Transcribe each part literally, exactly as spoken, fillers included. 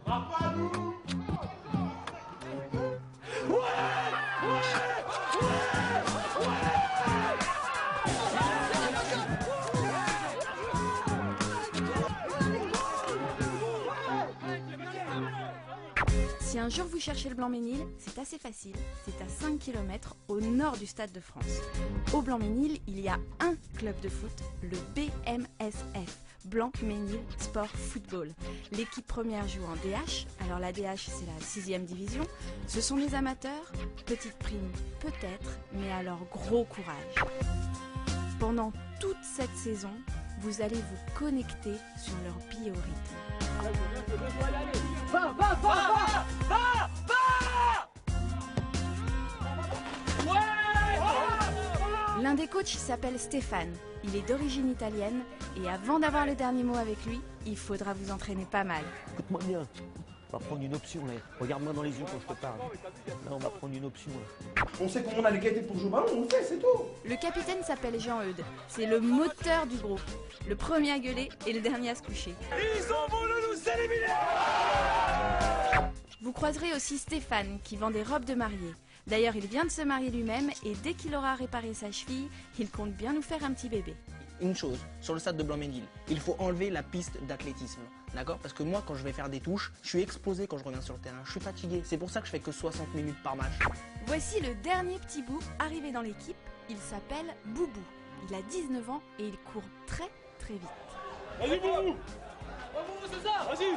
Si un jour vous cherchez le Blanc-Mesnil, c'est assez facile. C'est à cinq kilomètres au nord du Stade de France. Au Blanc-Mesnil, il y a un club de foot, le B M S F, Blanc-Mesnil Sport Football. L'équipe première joue en D H, alors la D H c'est la sixième division. Ce sont des amateurs, petite prime peut-être, mais alors gros courage. Pendant toute cette saison, vous allez vous connecter sur leur biorhythme. Va, va, va, va, va, va. Ouais. L'un des coachs s'appelle Stéphane. Il est d'origine italienne et avant d'avoir le dernier mot avec lui, il faudra vous entraîner pas mal. Écoute-moi bien, on va prendre une option. Là. Regarde-moi dans les yeux quand je te parle. Là, on va prendre une option. Là. On sait comment on a les qualités pour jouer au ballon, on le fait, c'est tout. Le capitaine s'appelle Jean-Eudes. C'est le moteur du groupe. Le premier à gueuler et le dernier à se coucher. Ils ont voulu nous éliminer. Vous croiserez aussi Stéphane qui vend des robes de mariée. D'ailleurs, il vient de se marier lui-même et dès qu'il aura réparé sa cheville, il compte bien nous faire un petit bébé. Une chose, sur le stade de Blanc-Mesnil, il faut enlever la piste d'athlétisme. D'accord? Parce que moi, quand je vais faire des touches, je suis explosé quand je reviens sur le terrain. Je suis fatigué. C'est pour ça que je fais que soixante minutes par match. Voici le dernier petit bout arrivé dans l'équipe. Il s'appelle Boubou. Il a dix-neuf ans et il court très très vite. Vas-y, Boubou! C'est ça! Vas-y!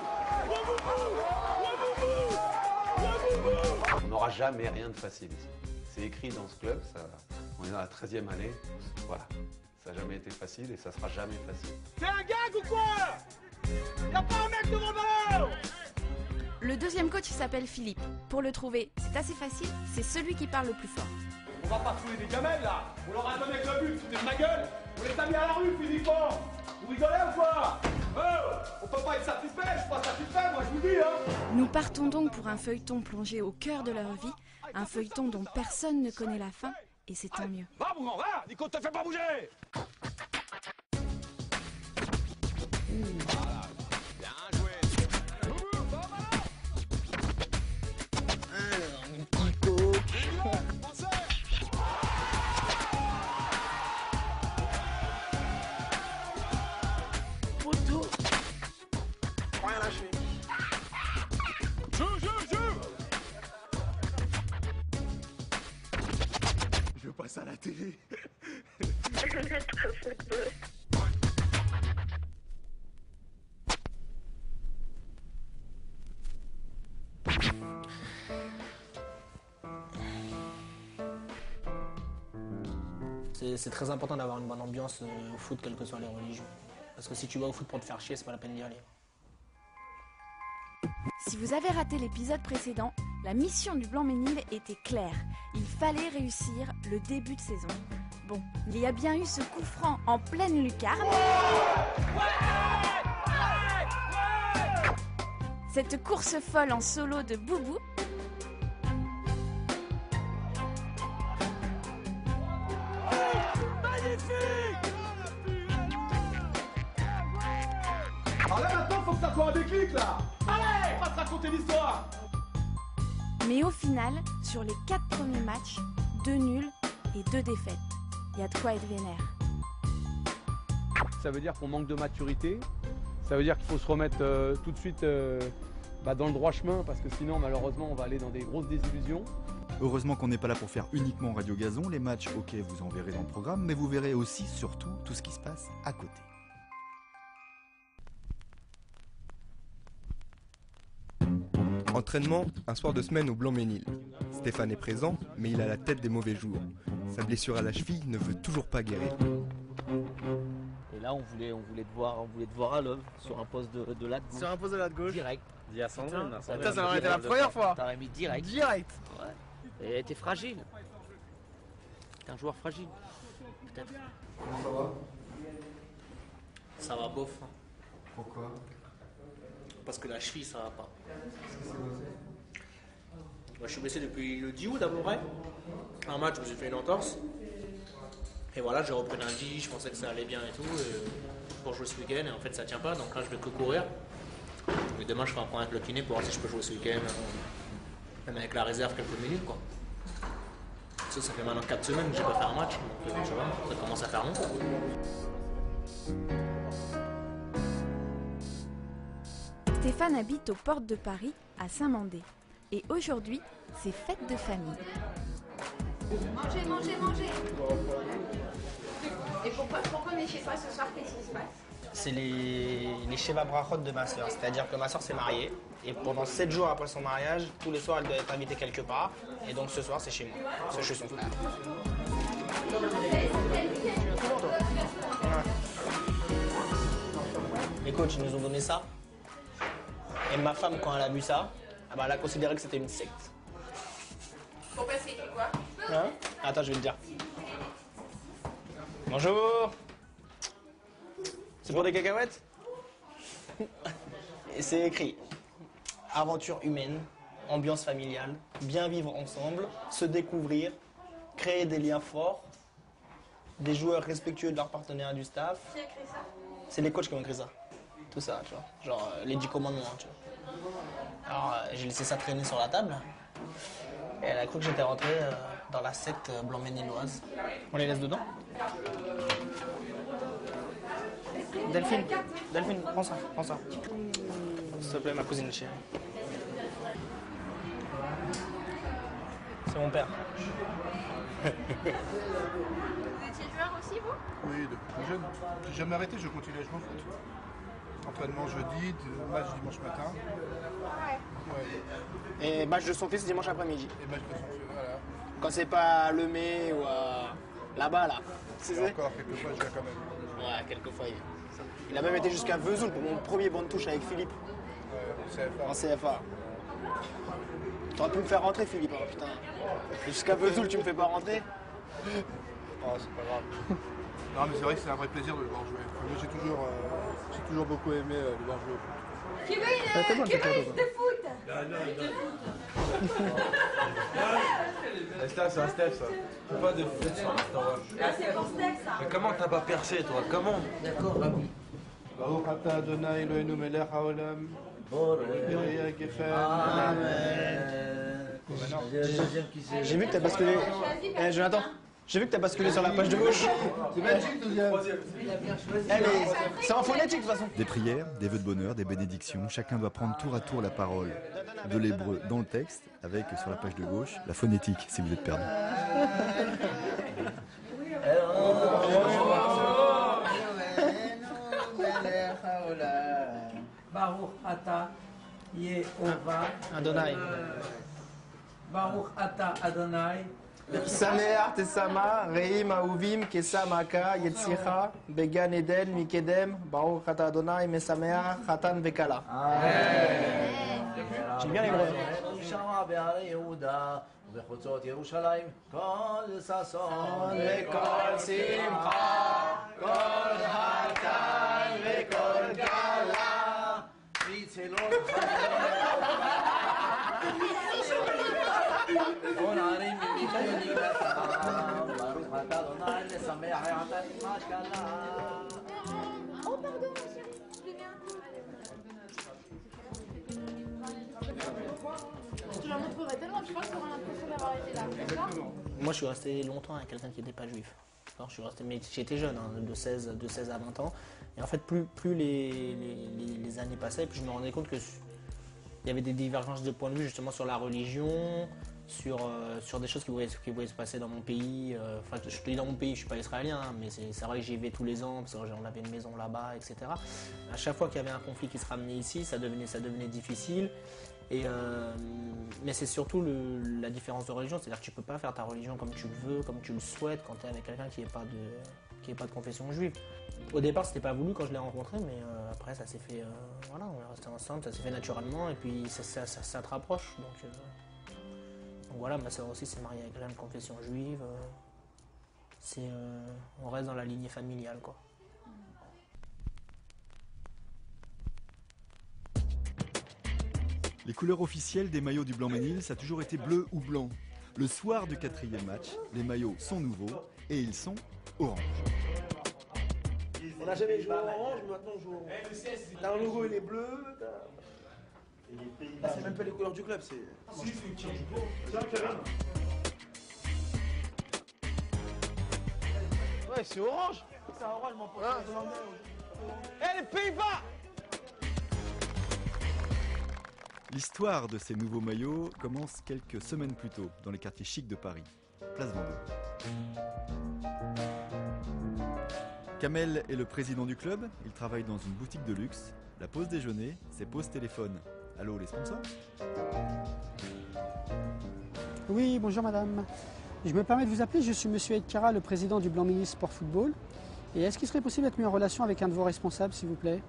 On n'aura jamais rien de facile ici. C'est écrit dans ce club, ça, on est dans la treizième année. Voilà. Ça n'a jamais été facile et ça sera jamais facile. C'est un gag ou quoi? Y'a pas un mec devant le ballon! Le deuxième coach il s'appelle Philippe. Pour le trouver, c'est assez facile, c'est celui qui parle le plus fort. On va pas fouler des gamelles là! On leur a donné avec le but, foutez de ma gueule! On les a mis à la rue physiquement! Vous rigolez ou quoi? Oh, on peut pas être satisfait, je suis pas satisfait, moi je vous dis hein! Nous partons donc pour un feuilleton plongé au cœur de leur vie, un feuilleton dont personne ne connaît la fin, et c'est tant mieux. Va mon grand, va! Nico, te fais pas bouger! Voilà, bien joué! Alors, une petite coque. Poteau. Rien lâcher. Joue, joue, joue! Je passe à la télé. C'est très important d'avoir une bonne ambiance euh, au foot, quelles que soient les religions. Parce que si tu vas au foot pour te faire chier, c'est pas la peine d'y aller. Si vous avez raté l'épisode précédent, la mission du Blanc-Mesnil était claire. Il fallait réussir le début de saison. Bon, il y a bien eu ce coup franc en pleine lucarne. Cette course folle en solo de Boubou. Alors là maintenant faut que ça soit un déclic là! Allez! On va se raconter l'histoire! Mais au final, sur les quatre premiers matchs, deux nuls et deux défaites. Il y a de quoi être vénère. Ça veut dire qu'on manque de maturité, ça veut dire qu'il faut se remettre euh, tout de suite euh, bah, dans le droit chemin parce que sinon malheureusement on va aller dans des grosses désillusions. Heureusement qu'on n'est pas là pour faire uniquement Radio Gazon, les matchs, ok, vous en verrez dans le programme, mais vous verrez aussi, surtout, tout ce qui se passe à côté. Entraînement, un soir de semaine au Blanc-Mesnil. Stéphane est présent, mais il a la tête des mauvais jours. Sa blessure à la cheville ne veut toujours pas guérir. Et là, on voulait, on voulait te voir, on voulait te voir à l'œuvre sur un poste de, de latte gauche. Sur un poste de latte gauche. Direct. Dis à Sandrine. Putain, ça, ça aurait été la première fois. T'aurais mis direct. Direct. Ouais. Et t'es fragile. T'es un joueur fragile. Peut-être. Comment ça va? Ça va bof. Hein. Pourquoi? Parce que la cheville, ça va pas. Qu'est-ce qui s'est passé? Moi, je suis blessé depuis le dix août à peu près. Un match, je me suis fait une entorse. Et voilà, j'ai repris lundi, je pensais que ça allait bien et tout. Et pour jouer ce week-end, et en fait, ça tient pas. Donc là, je vais que courir. Mais demain, je ferai un point avec le kiné pour voir si je peux jouer ce week-end, même avec la réserve quelques minutes, quoi. Ça, ça fait maintenant quatre semaines que j'ai pas fait un match, donc tu vois, ça commence à faire long. Stéphane habite aux portes de Paris, à Saint-Mandé. Et aujourd'hui, c'est fête de famille. Mangez, mangez, mangez. Et pourquoi, pourquoi on est chez toi ce soir? Qu'est-ce qui se passe? C'est les, les Sheva Brachot de ma soeur. C'est-à-dire que ma soeur s'est mariée. Et pendant sept jours après son mariage, tous les soirs, elle doit être invitée quelque part. Et donc ce soir, c'est chez moi. C'est chez son frère. Les coachs, ils nous ont donné ça. Et ma femme, quand elle a vu ça, ah bah, elle a considéré que c'était une secte. Pourquoi c'est écrit quoi? Hein? Attends, je vais te dire. Bonjour. C'est pour des cacahuètes? Et c'est écrit aventure humaine, ambiance familiale, bien vivre ensemble, se découvrir, créer des liens forts, des joueurs respectueux de leurs partenaires et du staff. Qui a écrit ça? C'est les coachs qui ont écrit ça. Tout ça, tu vois. Genre euh, les dix commandements, tu vois. Alors euh, j'ai laissé ça traîner sur la table. Et elle a cru que j'étais rentré euh, dans la secte euh, blanc-ménilloise. On les laisse dedans? Delphine, Delphine, prends ça, prends ça. S'il te plaît, ma cousine chérie. C'est mon père. Vous étiez joueur aussi, vous? Oui, depuis plus jeune. J'ai jamais arrêté, je continue à jouer au foot. Entraînement jeudi, match dimanche matin. Ouais. Et match de son fils dimanche après-midi. Et match de son fils, voilà. Quand c'est pas à Lemay ou à... là-bas, là. C'est encore, quelquefois, je viens quand même. Ouais, quelquefois. Il... il a même été jusqu'à Vesoul pour mon premier banc de touche avec Philippe. Ouais, en C F A. En C F A. T'aurais pu me faire rentrer, Philippe, hein, putain. Jusqu'à Vesoul, tu me fais pas rentrer? Oh, c'est pas grave. Non, mais c'est vrai que c'est un vrai plaisir de le voir jouer. Moi, j'ai toujours, euh, j'ai toujours beaucoup aimé euh, le voir jouer au foot. Qui veut, qui veut de foot? Ça, c'est un step, ça. C'est pas de foot, ça. Ah, c'est mon step, ça. Mais comment t'as pas percé, toi? Comment? D'accord, bah oui. Baruch atah Adonai Eloheinu melech haolam. J'ai vu que t'as basculé. Eh, Jonathan, j'ai vu que t'as basculé sur la page de gauche. C'est magique, deuxième. Eh, mais c'est en phonétique de toute façon. Des prières, des vœux de bonheur, des bénédictions, chacun doit prendre tour à tour la parole de l'hébreu dans le texte, avec sur la page de gauche la phonétique si vous êtes perdu. Baruch Ata Yehovah Adonai. Baruch Ata Adonai. Sameach Tesama, Reim Auvim, Kesamaka, Yetzicha, Began Eden, Mikedem, Baruch Ata Adonai, Mesameach, Chatan Vekala. J'aime bien les mots. שמה בהרי יהודה ובחוצות ירושלים כל ששון וכל שמחה, כל חתן וכל כלה, מצלות כל ערים ממיכון יגתם, ברוך אתה אדוני לשמח יחתן עם השכלה. Oh, pardon, ma chérie. Je viens. Je te la montrerai tellement, je pense que tu auras l'impression d'avoir été là. D'accord? Moi, je suis resté longtemps avec quelqu'un qui n'était pas juif. Alors, je suis resté, mais j'étais jeune, hein, de, seize, de seize à vingt ans. Et en fait, plus, plus les, les, les, les années passaient, plus je me rendais compte que il y avait des divergences de point de vue justement sur la religion, sur, euh, sur des choses qui pouvaient, qui pouvaient se passer dans mon pays. Euh, enfin, je te dis dans mon pays, je ne suis pas israélien, hein, mais c'est vrai que j'y vais tous les ans, parce qu'on avait une maison là-bas, et cetera. À chaque fois qu'il y avait un conflit qui se ramenait ici, ça devenait, ça devenait difficile. Et euh, mais c'est surtout le, la différence de religion, c'est-à-dire que tu ne peux pas faire ta religion comme tu le veux, comme tu le souhaites quand tu es avec quelqu'un qui n'est pas, pas de confession juive. Au départ, c'était pas voulu quand je l'ai rencontré, mais euh, après, ça s'est fait. Euh, voilà, on est resté ensemble, ça s'est fait naturellement, et puis ça, ça, ça, ça te rapproche. Donc, euh, donc voilà, ma soeur aussi s'est mariée avec quelqu'un de confession juive. Euh, c'est, euh, on reste dans la lignée familiale, quoi. Les couleurs officielles des maillots du Blanc-Ménil, ça a toujours été bleu ou blanc. Le soir du quatrième match, les maillots sont nouveaux et ils sont orange. On n'a jamais joué en orange, mais maintenant on joue en orange. T'as un logo, il est bleu. Ah, c'est même pas les couleurs du club, c'est. Si, c'est tiens, tiens, Karim. Ouais, c'est orange. C'est orange, mon pote. Eh, les Pays-Bas! L'histoire de ces nouveaux maillots commence quelques semaines plus tôt, dans les quartiers chics de Paris, place Vendôme. Kamel est le président du club, il travaille dans une boutique de luxe. La pause déjeuner, c'est pause téléphone. Allô, les sponsors? Oui, bonjour madame. Je me permets de vous appeler, je suis monsieur Edkara, le président du Blanc-Ménil Sport Football. Et est-ce qu'il serait possible d'être mis en relation avec un de vos responsables, s'il vous plaît?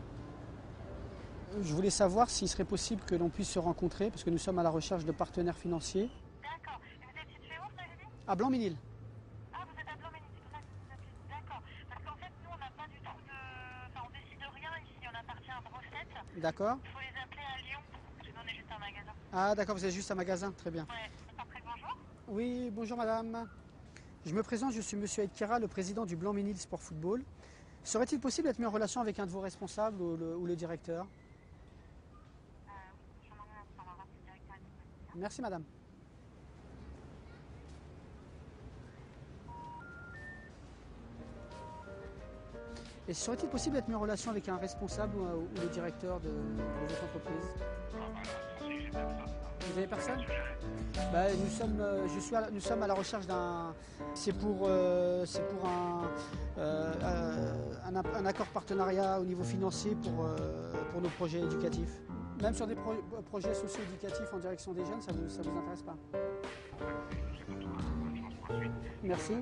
Je voulais savoir s'il serait possible que l'on puisse se rencontrer, parce que nous sommes à la recherche de partenaires financiers. D'accord. Et vous êtes situé où, vous avez dit? À Blanc-Ménil. Ah, vous êtes à Blanc-Ménil, c'est pour ça que vous vous appelez. D'accord. Parce qu'en fait, nous, on n'a pas du tout de... Enfin, on décide de rien ici, on appartient à Brossette. D'accord. Il faut les appeler à Lyon. Je vais donner juste un magasin. Ah d'accord, vous êtes juste un magasin, très bien. Ouais. Après, bonjour. Oui, bonjour madame. Je me présente, je suis monsieur Edkara, le président du Blanc-Ménil Sport Football. Serait-il possible d'être mis en relation avec un de vos responsables ou le, ou le directeur? Merci madame. Et serait-il possible d'être mis en relation avec un responsable ou, ou le directeur de, de votre entreprise? Vous avez personne? Bah, nous, sommes, euh, je suis à, nous sommes à la recherche d'un... C'est pour, euh, c'est pour un, euh, un, un accord partenariat au niveau financier pour, euh, pour nos projets éducatifs. Même sur des pro projets socio-éducatifs en direction des jeunes, ça vous, ça vous intéresse pas? Merci.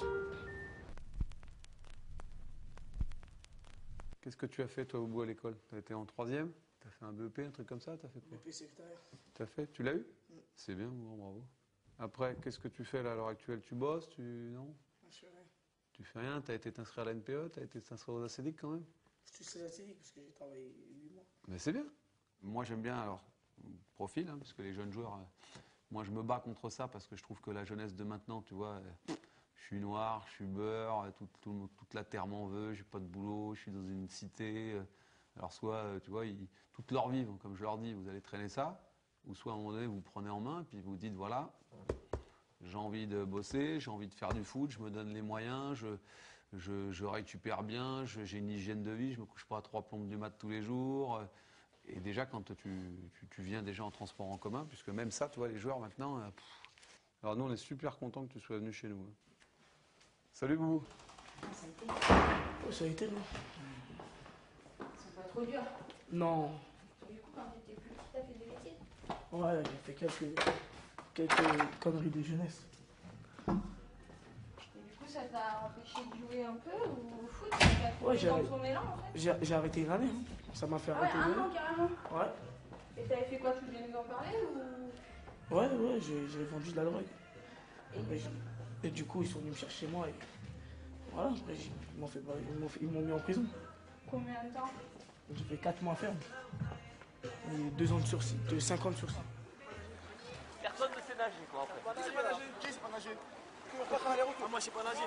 Qu'est-ce que tu as fait, toi, au bout à l'école? Tu as été en troisième? Tu as fait un B E P, un truc comme ça? Tu as fait quoi? B E P secrétariat. Tu as fait? Tu l'as eu? Mm. C'est bien, bon, bravo. Après, qu'est-ce que tu fais là, à l'heure actuelle? Tu bosses? Tu... Non? Je fais rien. Tu fais rien? Tu as été t'inscrire à la N P E? Tu as été t'inscrire aux A C D I C quand même? Je suis à la C D I C parce que j'ai travaillé huit mois. Mais c'est bien. Moi, j'aime bien, alors, profil, hein, parce que les jeunes joueurs, euh, moi, je me bats contre ça parce que je trouve que la jeunesse de maintenant, tu vois, euh, je suis noir, je suis beurre, tout, tout, toute la terre m'en veut, j'ai pas de boulot, je suis dans une cité. Euh, alors, soit, euh, tu vois, ils, toute leur vie, comme je leur dis, vous allez traîner ça, ou soit à un moment donné, vous, vous prenez en main, puis vous dites, voilà, j'ai envie de bosser, j'ai envie de faire du foot, je me donne les moyens, je, je, je récupère bien, j'ai une hygiène de vie, je me couche pas à trois plombes du mat tous les jours. Euh, Et déjà, quand tu, tu, tu viens déjà en transport en commun, puisque même ça, tu vois, les joueurs maintenant... Euh, alors nous, on est super contents que tu sois venu chez nous. Hein. Salut, Boubou. Ça a été. Oh, ça a été, non? C'est pas trop dur. Non. Du coup, quand t'étais plus petit, t'as fait des bêtises? Ouais, j'ai fait quelques, quelques conneries de jeunesse. Et du coup, ça t'a empêché de jouer un peu ou au foot? Ça t'a fait Ouais, j'ai dans ton élan, en fait? j'ai- j'ai arrêté une année. Hein. Ça m'a fait Ah ouais, arrêter un une an année. carrément? Ouais. Et t'avais fait quoi? Tu viens nous en parler ou... Ouais, ouais, j'ai j'ai vendu de la drogue. Et- Et, je- et du coup, ils sont venus me chercher moi. Et voilà, après, j'ai- ils m'ont fait, ils m'ont fait- ils m'ont mis en prison. Combien de temps? J'ai fait quatre mois ferme. Et deux ans de sursis, de cinq ans de sursis. Personne ne sait nager, quoi, après. Qui c'est pas nager? Qui c'est pas nager? Ah, moi, je sais pas nager.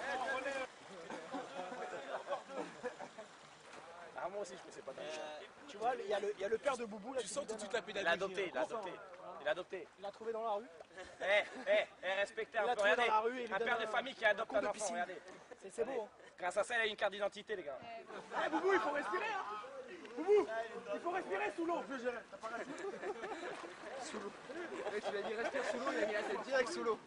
Ah, moi aussi, je sais pas nager. Tu vois, il y, a le- il y a le père de Boubou là. Tu sens tout de suite la pédagogie. Il a adopté, il a adopté. Il a adopté. Il l'a trouvé dans la rue. Eh, eh, eh, respectez un Il l'a peu, trouvé regardez. dans la rue et il lui Un donne père de un- famille qui adopte un coup un de enfant, piscine. regardez. C'est c'est beau. Hein. Grâce à ça, il a une carte d'identité, les gars. Eh, Boubou, il faut respirer, hein. Boubou, il faut respirer sous l'eau. Je gérer. T'as pas la sous l'eau. Tu l'as dit respire sous l'eau, il a mis la tête direct sous l'eau.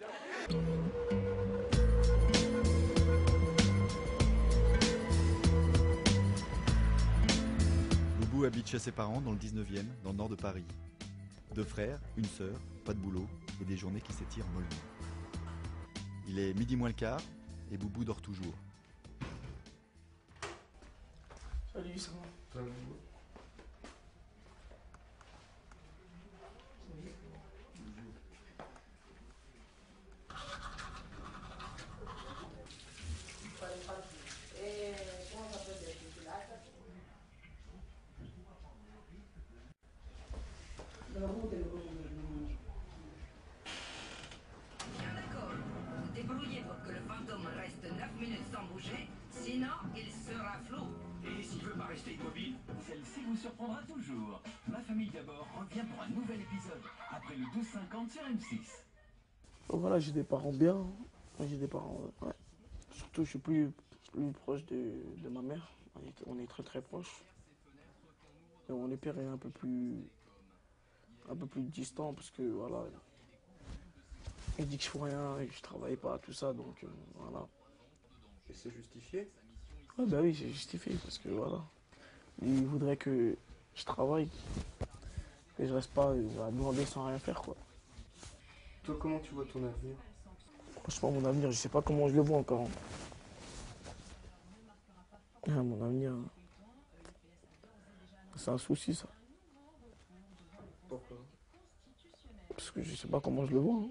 Boubou habite chez ses parents dans le dix-neuvième, dans le nord de Paris. Deux frères, une sœur, pas de boulot et des journées qui s'étirent mollement. Il est midi moins le quart et Boubou dort toujours. Salut, ça va? Salut. Bien d'accord. Vous débrouillez pour que le fantôme reste neuf minutes sans bouger, sinon il sera flou. Et s'il veut pas rester immobile, celle-ci vous surprendra toujours. Ma famille d'abord revient pour un nouvel épisode, après le douze cinquante sur M six. Donc voilà, j'ai des parents bien. J'ai des parents, ouais. Surtout, je suis plus, plus proche de, de ma mère. On est, on est très très proches. Et mon père est un peu plus, un peu plus distant parce que voilà, il dit que je fais rien et que je travaille pas, tout ça, donc euh, voilà. Et c'est justifié? Ouais, bah oui, c'est justifié parce que voilà, il voudrait que je travaille, que je reste pas à demander sans rien faire, quoi. Toi, comment tu vois ton avenir? Franchement, mon avenir, je sais pas comment je le vois encore. Ah, mon avenir, c'est un souci, ça. Pourquoi? Parce que je sais pas comment je le vois. Hein.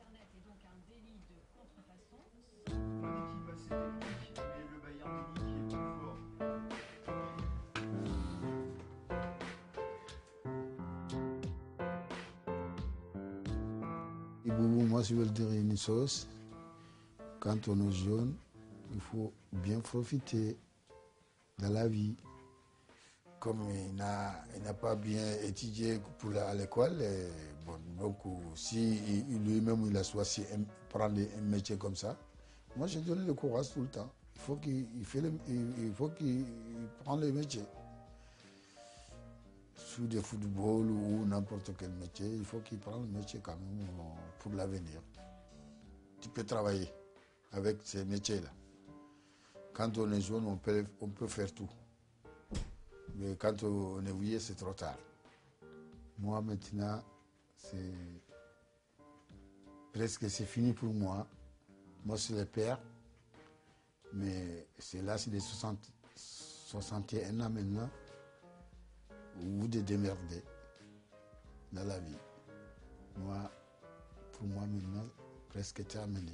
Et Boubou, moi, je veux le dire une chose. Quand on est jeune, il faut bien profiter de la vie. Comme il n'a pas bien étudié pour la, à l'école, bon, donc si lui-même il a choisi de prendre un métier comme ça, moi je donne le courage tout le temps. Il faut qu'il il faut qu'il prenne le métier. Sur du football ou n'importe quel métier, il faut qu'il prenne le métier quand même pour l'avenir. Tu peux travailler avec ces métiers-là. Quand on est jeune, on peut, on peut faire tout. Mais quand on est vieux, c'est trop tard. Moi, maintenant, c'est presque c'est fini pour moi. Moi, c'est le père. Mais c'est là, c'est des soixante, soixante et un ans maintenant. Vous de démerder dans la vie. Moi, pour moi, maintenant, presque terminé.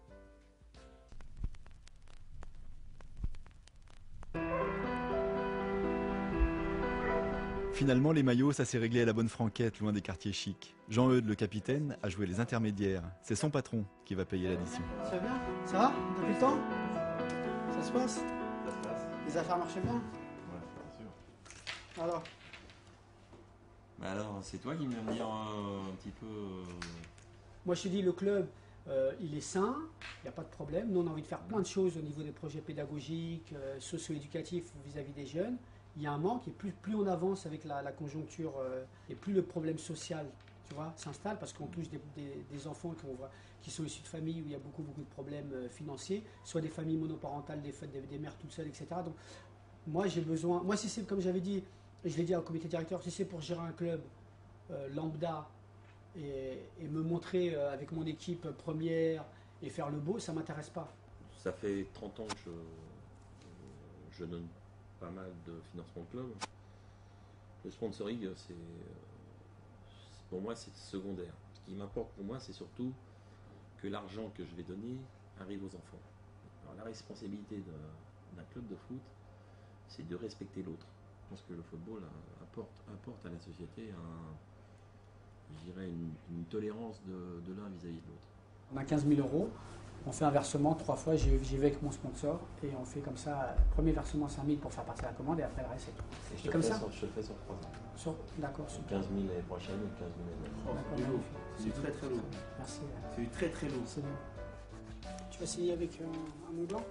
Finalement, les maillots, ça s'est réglé à la bonne franquette, loin des quartiers chics. Jean-Eudes, le capitaine, a joué les intermédiaires. C'est son patron qui va payer l'addition. Ça va bien? Ça va? Depuis le temps? Ça se passe? Ça se passe. Les affaires marchent bien? Ouais, bien sûr. Alors? Bah alors, c'est toi qui viens me dire euh, un petit peu... Euh... Moi, je te dis, le club, euh, il est sain, il n'y a pas de problème. Nous, on a envie de faire plein de choses au niveau des projets pédagogiques, euh, socio-éducatifs vis-à-vis des jeunes. Il y a un manque et plus, plus on avance avec la, la conjoncture euh, et plus le problème social, tu vois, s'installe parce qu'on touche des, des, des enfants qui, ont, qui sont issus de familles où il y a beaucoup, beaucoup de problèmes euh, financiers, soit des familles monoparentales, des, des, des mères toutes seules, et cetera. Donc, moi, j'ai besoin, moi, si c'est comme j'avais dit, et je l'ai dit au comité directeur, si c'est pour gérer un club euh, lambda et, et me montrer euh, avec mon équipe première et faire le beau, ça ne m'intéresse pas. Ça fait trente ans que je, je donne pas mal de financement de club. Le sponsoring, c'est pour moi c'est secondaire. Ce qui m'importe pour moi, c'est surtout que l'argent que je vais donner arrive aux enfants. Alors la responsabilité d'un club de foot, c'est de respecter l'autre. Je pense que le football apporte, apporte à la société un, je dirais une, une tolérance de, de l'un vis-à-vis de l'autre. On a quinze mille euros. On fait un versement trois fois, j'y vais avec mon sponsor et on fait comme ça, premier versement cinq mille pour faire partir la commande et après le reste c'est tout. Et je C'est te comme fais ça sur, je te le fais sur trois ans. Sur, D'accord, super. quinze mille l'année prochaine et quinze mille l'année D'accord, prochaine. magnifique. C'est du très très lourd. Merci. C'est du très très lourd. C'est bien. Tu vas signer avec un, un Mont Blanc?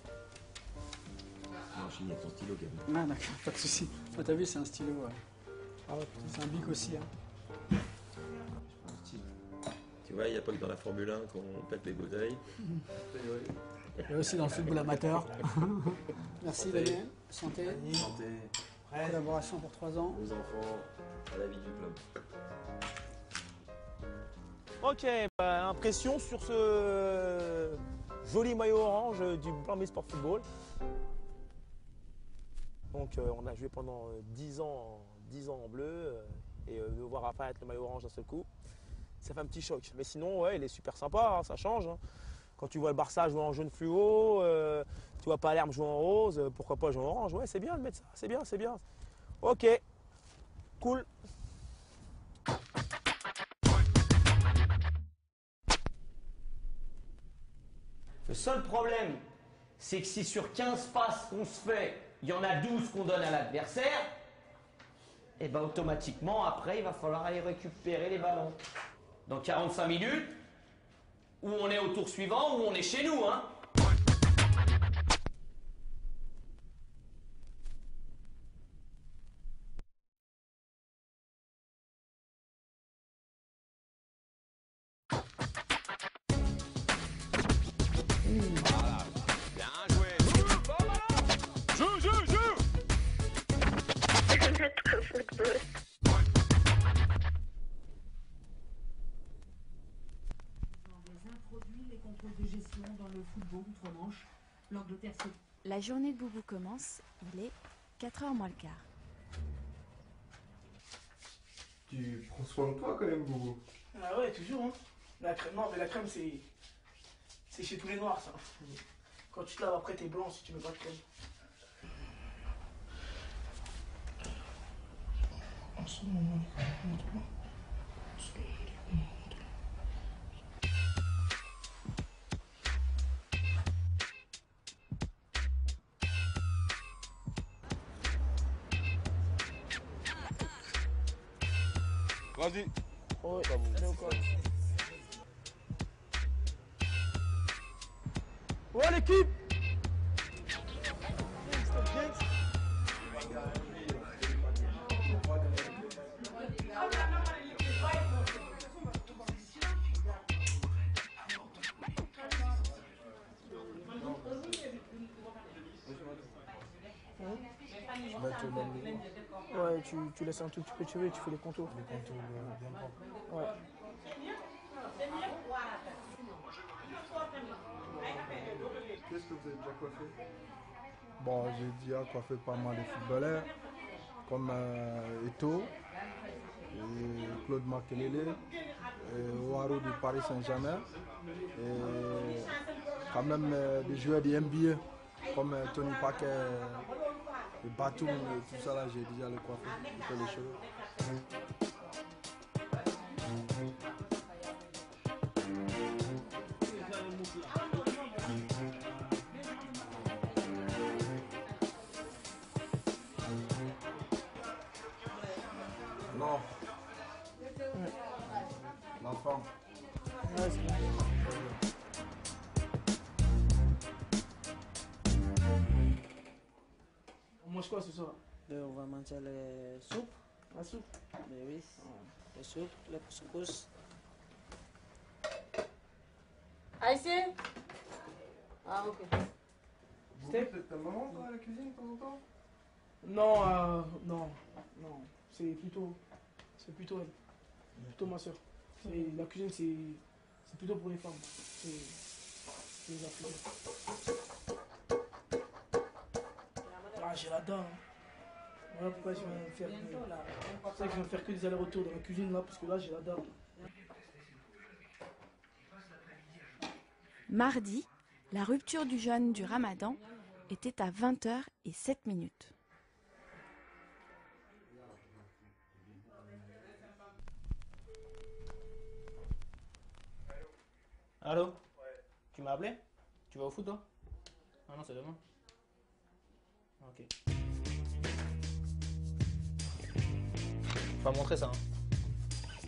Non, je signe avec ton stylo, Gabin. Ah d'accord, pas de souci. Oh, t'as vu, c'est un stylo. Ouais. Ah ouais, c'est un bic aussi. Hein. Tu vois, il n'y a pas que dans la Formule un qu'on pète les bouteilles. Et aussi dans le football amateur. Merci Santé. Daniel. Santé. Santé. Collaboration pour trois ans. Aux enfants, à la vie du club. Ok, bah, impression sur ce joli maillot orange du Blanc-Ménil Sport Football. Donc euh, on a joué pendant dix ans, dix ans en bleu euh, et euh, de voir apparaître le maillot orange d'un seul coup, ça fait un petit choc. Mais sinon, ouais, il est super sympa, hein, ça change. Hein. Quand tu vois le Barça jouer en jaune fluo, euh, tu vois Palerme jouer en rose, euh, pourquoi pas jouer en orange? Ouais, c'est bien de mettre ça, c'est bien, c'est bien. Ok, cool. Le seul problème, c'est que si sur quinze passes qu'on se fait, il y en a douze qu'on donne à l'adversaire, et ben automatiquement, après, il va falloir aller récupérer les ballons. Dans quarante-cinq minutes, où on est au tour suivant, où on est chez nous, hein. La journée de Boubou commence, il est quatre heures moins le quart. Tu prends soin de toi quand même, Boubou. Ah ouais, toujours, hein. La crème, non, mais la crème, c'est. C'est chez tous les noirs, ça. Quand tu te laves après, t'es blanc si tu mets pas de crème. Vas-y. Ouais, viens encore. Ouais, l'équipe. Ouais, tu, tu laisses un tout petit peu tuer, tu fais les contours. Les contours bien propres. Ouais. Qu'est-ce que vous avez déjà coiffé? Bon, j'ai déjà coiffé pas mal de footballeurs, comme euh, Eto'o, et Claude Makelele, et Ouarou du Paris Saint-Germain, et quand même euh, des joueurs de N B A, comme euh, Tony Parker, et Batum, et tout ça là, j'ai déjà le coiffé, j'ai fait les cheveux. Non. L'enfant. Ouais, c'est bon. On mange quoi ce soir? On va manger les soupes. La soupe? Mais oui, les soupes, les couscous. Aïssé? Ah, ok. C'était ta maman, toi, à la cuisine, de temps en temps? Non, euh, non, non. C'est plutôt, c'est plutôt elle. Plutôt ma soeur. La cuisine, c'est, c'est plutôt pour les femmes. C'est, c'est les Africains. Ah, j'ai la dent. Hein. Voilà pourquoi je viens faire. C'est pour ça que je viens faire que des allers-retours dans la cuisine là, parce que là, j'ai la dent. Mardi, la rupture du jeûne du Ramadan était à vingt heures et sept minutes. Allô? Ouais. Tu m'as appelé? Tu vas au foot toi? Ah non, c'est demain. Ok. Faut pas montrer ça. Hein.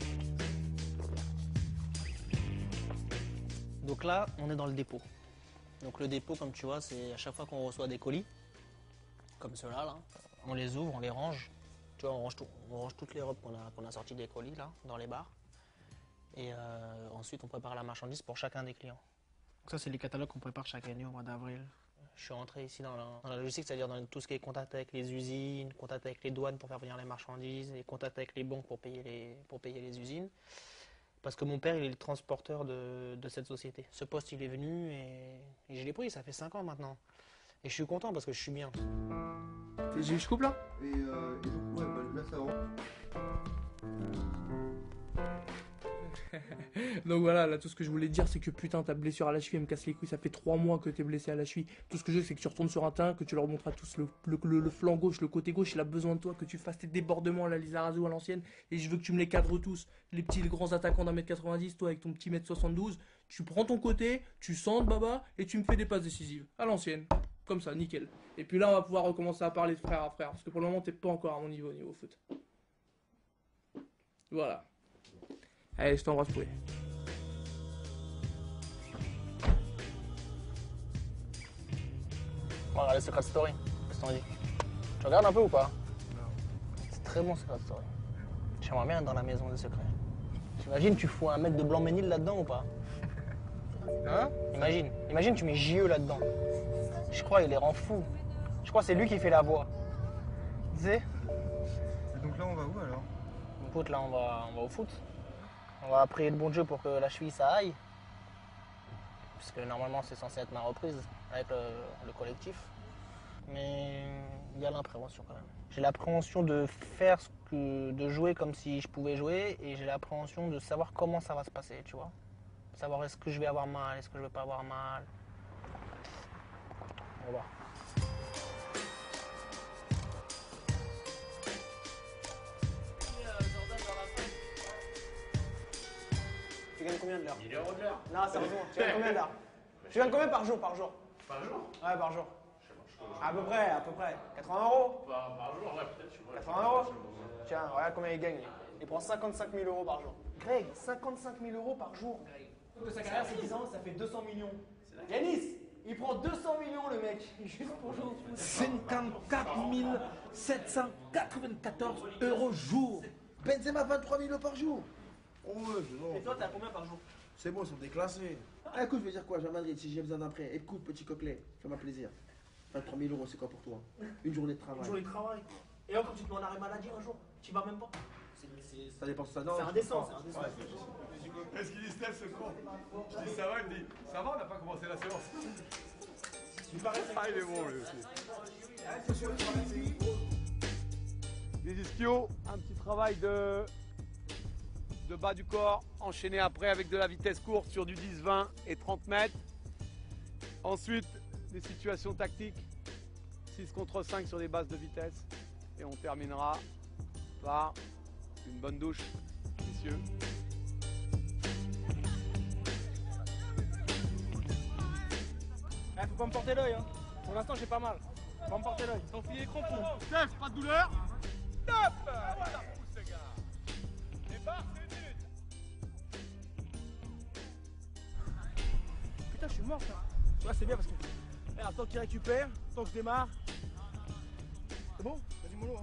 Donc là, on est dans le dépôt. Donc le dépôt, comme tu vois, c'est à chaque fois qu'on reçoit des colis, comme ceux-là, là, on les ouvre, on les range. Tu vois, on range, tout, on range toutes les robes qu'on a, qu'on a sorties des colis, là, dans les bars. Et euh, ensuite, on prépare la marchandise pour chacun des clients. Donc ça, c'est les catalogues qu'on prépare chaque année au mois d'avril. Je suis rentré ici dans la, dans la logistique, c'est-à-dire dans tout ce qui est contact avec les usines, contact avec les douanes pour faire venir les marchandises, et contact avec les banques pour payer les, pour payer les usines. Parce que mon père, il est le transporteur de, de cette société. Ce poste, il est venu et, et je l'ai pris, ça fait cinq ans maintenant. Et je suis content parce que je suis bien. J'ai je coupe là? Et, euh, et donc, ouais, bah, là, ça rentre. Donc voilà, là tout ce que je voulais dire c'est que putain ta blessure à la cheville elle me casse les couilles, ça fait trois mois que t'es blessé à la cheville. Tout ce que je veux c'est que tu retournes sur un terrain, que tu leur montres à tous le, le, le, le flanc gauche, le côté gauche, il a besoin de toi, que tu fasses tes débordements à la Lizarazu à l'ancienne, et je veux que tu me les cadres tous, les petits les grands attaquants d'un mètre quatre-vingt-dix, toi avec ton petit mètre soixante-douze, tu prends ton côté, tu centres baba, et tu me fais des passes décisives, à l'ancienne. comme ça, nickel. Et puis là, on va pouvoir recommencer à parler de frère à frère, parce que pour le moment, t'es pas encore à mon niveau, niveau foot. Voilà. Allez, je t'embrasse, poulet. On va regarder Secret Story. Qu'est-ce que t'en dis? Tu regardes un peu ou pas? C'est très bon Secret Story. J'aimerais bien être dans la maison des secrets. T'imagines, tu fous un mec de Blanc-Ménil là-dedans ou pas? Hein? Imagine, imagine tu mets J E là-dedans. Je crois il les rend fous. Je crois que c'est lui qui fait la voix. Tu sais? Et donc là, on va où alors? Écoute, là on va, on va au foot. On va prier le bon Dieu pour que la cheville ça aille. Puisque normalement c'est censé être ma reprise avec le, le collectif. Mais il y a l'impréhension quand même. J'ai l'appréhension de faire ce que, de jouer comme si je pouvais jouer, et j'ai l'appréhension de savoir comment ça va se passer, tu vois. Savoir est-ce que je vais avoir mal, est-ce que je vais pas avoir mal. On va voir. Tu gagnes combien de l'heure? dix euros de l'heure. Non, sérieusement, tu gagnes combien de l'heure? Tu gagnes combien par jour, par jour? Par jour? Ouais, par jour. À peu près, à peu près. quatre-vingts euros? Par, par jour, ouais, peut-être. Je sais pas. quatre-vingts euros? Tiens, regarde combien il gagne. Il prend cinquante-cinq mille euros par jour. Greg, cinquante-cinq mille euros par jour, Greg. Que sa carrière, c'est dix ans, ça fait deux cents millions. Yanis, il prend deux cents millions, le mec, juste pour jouer au foot. cinquante-quatre mille sept cent quatre-vingt-quatorze euros jour. Benzema, vingt-trois mille euros par jour. Oh ouais, non. Et toi, t'as combien par jour? C'est bon, ils sont déclassés. Ah, écoute, je vais dire quoi, Jean Madrid, si j'ai besoin d'un prêt. Écoute, petit coquelet, fais-moi plaisir. vingt-trois mille euros, c'est quoi pour toi? Une journée de travail. Une journée de travail. Et encore, tu te mets en arrêt maladie un jour, tu vas même pas. Ça dépend de ça. Non, c'est indécent, c'est indécent. Qu'est-ce qu'il dit, Steph, ce con? Je dis ça va, il me dit ça va, on n'a pas commencé la séance. Ah, il est bon, lui aussi. Les ischios, un petit travail de, de bas du corps, enchaîné après avec de la vitesse courte sur du dix, vingt et trente mètres. Ensuite, des situations tactiques, six contre cinq sur des bases de vitesse. Et on terminera par une bonne douche, messieurs. Eh, faut pas me porter l'œil, hein. Pour l'instant, j'ai pas mal. Faut pas me porter l'œil. T'en files les crampons. Steph, pas de douleur? Top! Voilà, pousse, les gars. Les barres, c'est nul. Putain, je suis mort, ça. Tu vois, c'est bien parce que. Eh, attends qu'il récupère, tant que je démarre. C'est bon? Vas-y, mollo, hein.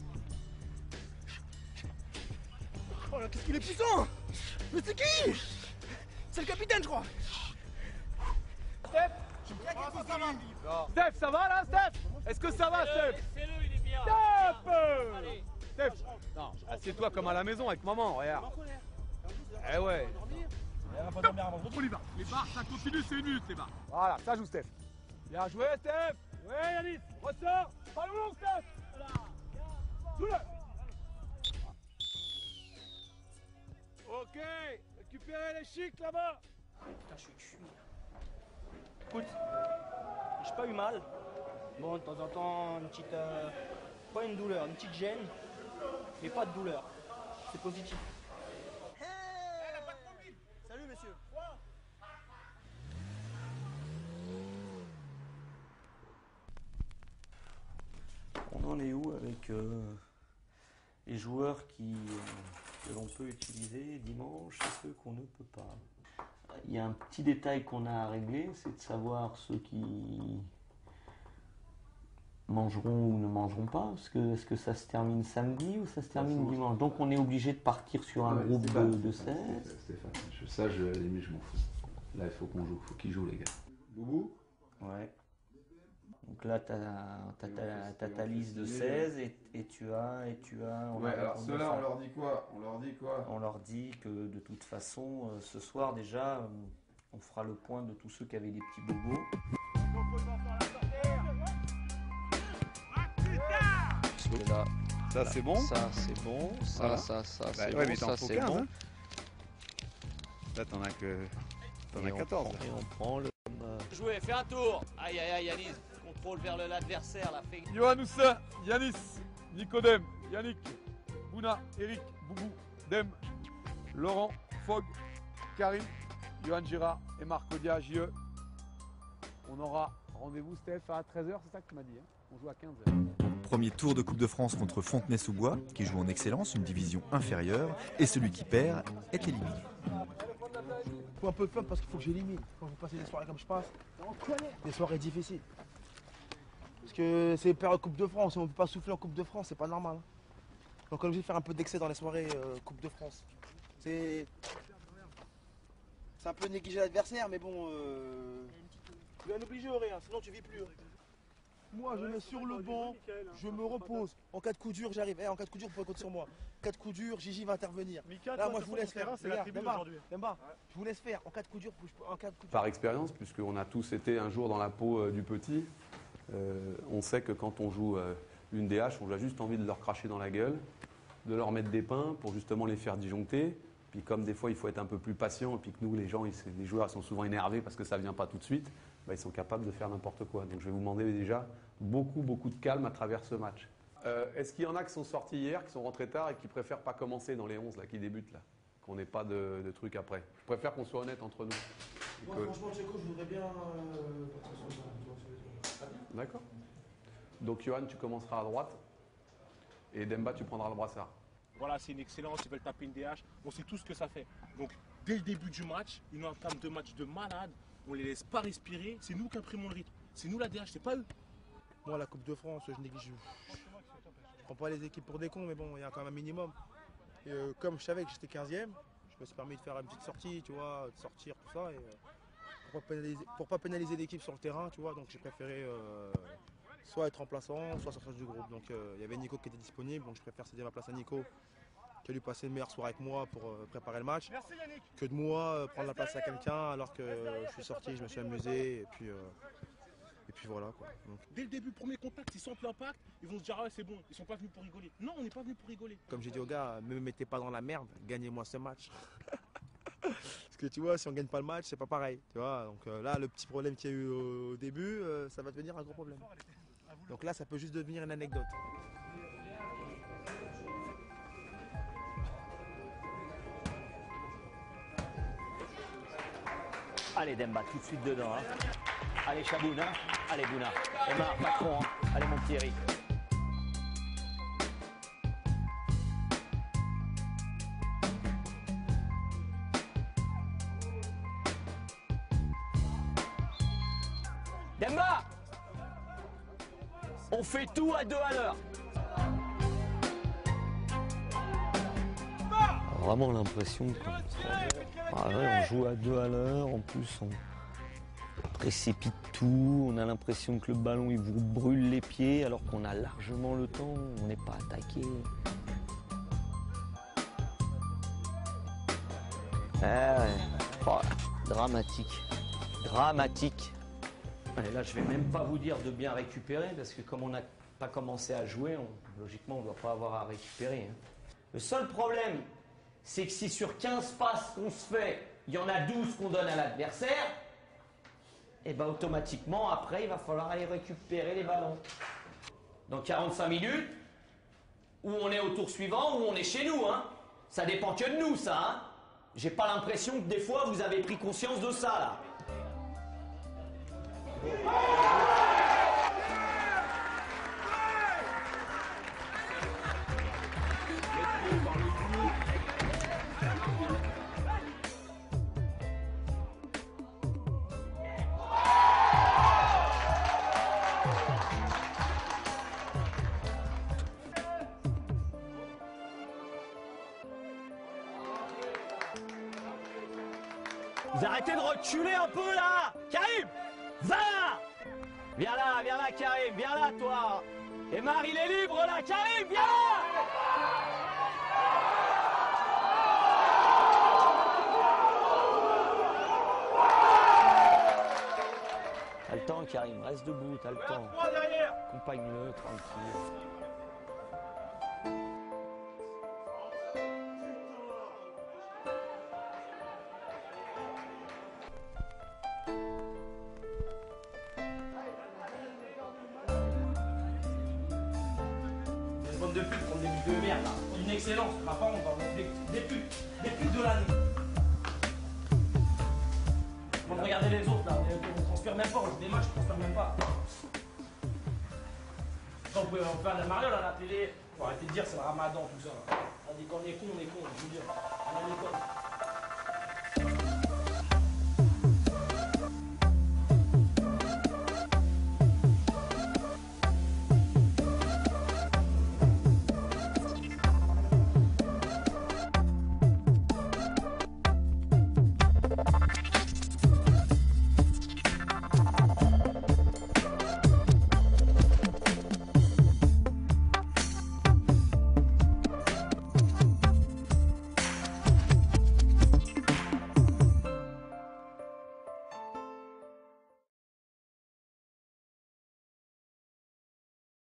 Oh là, qu'est-ce qu'il est puissant! Mais c'est qui? C'est le capitaine, je crois! Steph? Steph, ça va là, Steph? Est-ce que ça va, Steph? C'est le, il est bien! Steph! Steph! Non, assieds-toi comme à la maison avec maman, regarde. Eh ouais. On va pas dormir avant. On y va. Les barres, ça continue, c'est une minute, les barres. Voilà, ça joue, Steph. Bien joué, Steph! Ouais, Yanis, ressort! Pas le long, Steph! Joue-le! Ok, récupérez les chics là-bas. Putain, je suis cuit. Écoute, j'ai pas eu mal. Bon, de temps en temps, une petite. Euh, pas une douleur, une petite gêne, mais pas de douleur. C'est positif. Hey, salut, messieurs. On en est où avec euh, les joueurs qui, euh, que l'on peut utiliser dimanche et ceux qu'on ne peut pas? Il y a un petit détail qu'on a à régler, c'est de savoir ceux qui mangeront ou ne mangeront pas. Est-ce que, est-ce que ça se termine samedi ou ça se termine dimanche? Donc on est obligé de partir sur un Ouais, groupe Stéphane, de, de seize. Stéphane, je, ça, je, à la limite, je m'en fous. Là, il faut qu'on joue, il faut qu'ils jouent, les gars. Boubou? Ouais. Donc là, tu as ta liste de seize et, et tu as... Et tu as on Ouais, a alors répondu ceux-là, ça. on leur dit quoi? On leur dit quoi? On leur dit que de toute façon, euh, ce soir déjà, euh, on fera le point de tous ceux qui avaient des petits bobos. Parce que là, Ça, c'est bon? Ça, c'est bon. Ça, Voilà. ça, ça, Bah, c'est ouais, bon. mais t'en Ça, faut c'est quinze, bon. hein. Là, t'en as que. T'en Et as on quatorze. prend- Et on prend le... Jouer, fais un tour. Aïe aïe aïe Yanis, contrôle vers le- l'adversaire là. Fais... Johan Houssin, Yanis, Nicodème, Yannick, Bouna, Eric, Boubou, Dem, Laurent, Fogg, Karim, Johan Girard et Marc Odia, J E. On aura Rendez-vous Steph à treize heures, c'est ça que tu m'as dit, hein. On joue à quinze heures. Premier tour de Coupe de France contre Fontenay-sous-Bois, qui joue en excellence, une division inférieure, et celui qui perd est éliminé. Il faut un peu de fun parce qu'il faut que j'élimine. Quand vous passez des soirées comme je passe, des soirées difficiles. Parce que c'est période Coupe de France, si on ne peut pas souffler en Coupe de France, c'est pas normal. Donc on est obligé de faire un peu d'excès dans les soirées euh, Coupe de France. C'est c'est un peu négliger l'adversaire, mais bon, euh... rien obligé au rien, sinon tu vis plus. Moi je mets sur le banc, je me repose. En cas de coup dur, j'arrive. Eh, en cas de coup dur, vous pouvez compter sur moi. En cas de coup dur, Gigi va intervenir. Là, moi je vous laisse faire. C'est la tribune aujourd'hui. Je vous laisse faire. En cas de coup dur, en cas de coup dur. Par expérience, puisqu'on a tous été un jour dans la peau euh, du petit, euh, on sait que quand on joue euh, une D H, on a juste envie de leur cracher dans la gueule, de leur mettre des pains pour justement les faire disjoncter. Puis comme des fois il faut être un peu plus patient, et puis que nous les gens, ils, les joueurs sont souvent énervés parce que ça ne vient pas tout de suite, bah, ils sont capables de faire n'importe quoi. Donc je vais vous demander déjà beaucoup, beaucoup de calme à travers ce match. Euh, Est-ce qu'il y en a qui sont sortis hier, qui sont rentrés tard et qui préfèrent pas commencer dans les onze là, qui débutent là, qu'on n'ait pas de, de trucs après? Je préfère qu'on soit honnête entre nous. Moi, que... franchement, Tchéco, je voudrais bien. Euh... D'accord. Donc Johan, tu commenceras à droite et Demba, tu prendras le brassard. Voilà, c'est une excellence, ils veulent taper une D H, on sait tout ce que ça fait. Donc, dès le début du match, une entame de match de malade, on les laisse pas respirer, c'est nous qui imprimons le rythme. C'est nous la D H, c'est pas eux. Moi, la Coupe de France, je néglige. Je prends pas les équipes pour des cons, mais bon, il y a quand même un minimum. Et euh, comme je savais que j'étais quinzième, je me suis permis de faire une petite sortie, tu vois, de sortir, tout ça. Et, euh, pour pas pénaliser, pour pas pénaliser l'équipe sur le terrain, tu vois, donc j'ai préféré euh, soit être remplaçant, soit sortir du groupe. Donc euh, il y avait Nico qui était disponible, donc je préfère céder ma place à Nico, qui a lui passer une meilleure soirée avec moi pour euh, préparer le match, que de moi euh, prendre la place à quelqu'un alors que euh, je suis sorti, je me suis amusé, et puis, euh, et puis voilà quoi. Donc, dès le début, premier contact, ils sentent l'impact, ils vont se dire ah ouais c'est bon, ils sont pas venus pour rigoler. Non, on n'est pas venus pour rigoler. Comme j'ai dit aux gars, ne me mettez pas dans la merde, gagnez-moi ce match. Parce que tu vois, si on gagne pas le match, c'est pas pareil. Tu vois, donc euh, là, le petit problème qu'il y a eu au, au début, euh, ça va devenir un gros problème. Donc là, ça peut juste devenir une anecdote. Allez Demba, tout de suite dedans. Hein. Allez Chaboun, hein. Allez Bouna. Emma, Macron, hein. Allez mon petit Eric. Demba, on fait tout à deux à l'heure. Vraiment l'impression que ah ouais, on joue à deux à l'heure, en plus on précipite tout, on a l'impression que le ballon il vous brûle les pieds alors qu'on a largement le temps, on n'est pas attaqué. Ah ouais. Oh, dramatique, dramatique. Et là, je vais même pas vous dire de bien récupérer, parce que comme on n'a pas commencé à jouer, on, logiquement, on ne doit pas avoir à récupérer. Hein. Le seul problème, c'est que si sur quinze passes qu'on se fait, il y en a douze qu'on donne à l'adversaire, et ben automatiquement, après, il va falloir aller récupérer les ballons. Dans quarante-cinq minutes, où on est au tour suivant, où on est chez nous. Hein. Ça dépend que de nous, ça. Hein. J'ai pas l'impression que des fois, vous avez pris conscience de ça, là. Vous arrêtez de reculer un peu là. Karim, va là. Viens là, viens là Karim, viens là toi. Et Marie il est libre là, Karim, viens là. T'as le temps Karim, reste debout, t'as le temps. Accompagne-le, tranquille. De pute, on est des de merde là. Une excellence, ma part on va des, des putes, des putes de l'année. Regardez les autres là, on transpire même pas, on joue des matchs, on transpire même pas. Ça, vous pouvez faire de la mariole à la télé. Faut arrêter de dire c'est le ramadan, tout ça. Là. On dit qu'on est con, on est con, je vous dis. On a l'école.